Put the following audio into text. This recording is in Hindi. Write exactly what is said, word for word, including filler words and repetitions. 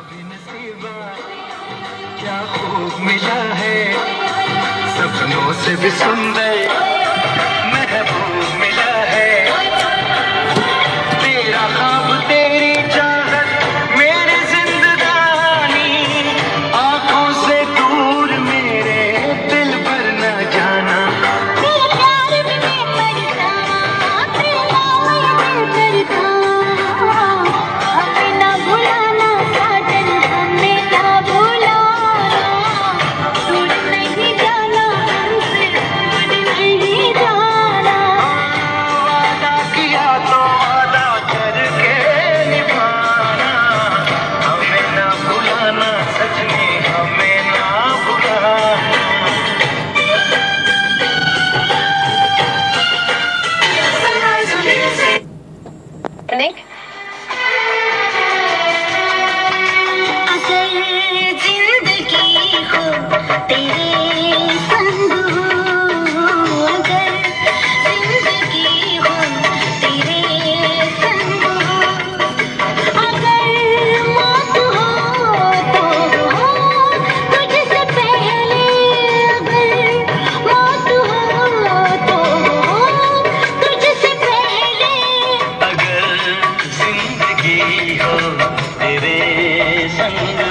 क्या खूब मिला है, सपनों से भी सुंदर महबूब मिला है। तेरा ख्वाब तेरी चाहत मेरी जिंदगानी, आंखों से दूर मेरे दिल पर न जाना। तेरे प्यार में मैं मर जाऊं, तेरे नाम ये दिल करता। हमें ना भुलाना साजन, हमें ना भुलाना। दूर नहीं जाना हमसे, दूर नहीं जाना। वादा किया तो वादा करके निभाना। हमें ना भुलाना सच में, हमें ना भुलाना। Nick? अगर जिंदगी हो तेरे संग हो, अगर जिंदगी हो तेरे संग हो, अगर मौत हो तो हो तुझसे पहले, अगर मौत हो तो हो तुझसे पहले। अगर जिंदगी हो तेरे संग